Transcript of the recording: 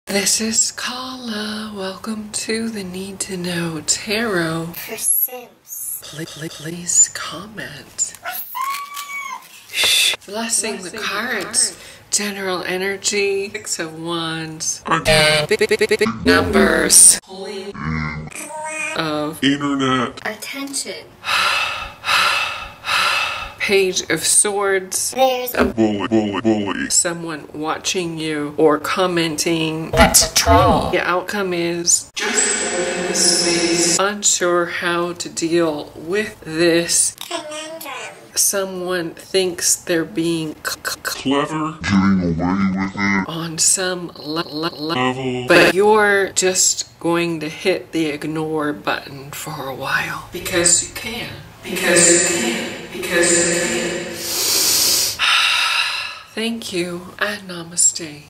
This is Kala. Welcome to the Need to Know Tarot. For Sims. Please comment. Blessing the cards. General energy. Six of Wands. Numbers. Holy of Internet. Attention. Page of Swords. There's a Bully. Someone watching you or commenting. that's a troll. The outcome is just in this space. Unsure how to deal with this. Conundrum. Someone thinks they're being Clever. Getting away with it. on some Level. but you're just going to hit the ignore button for a while. Because you can. Because you can. Because you can. Thank you and namaste.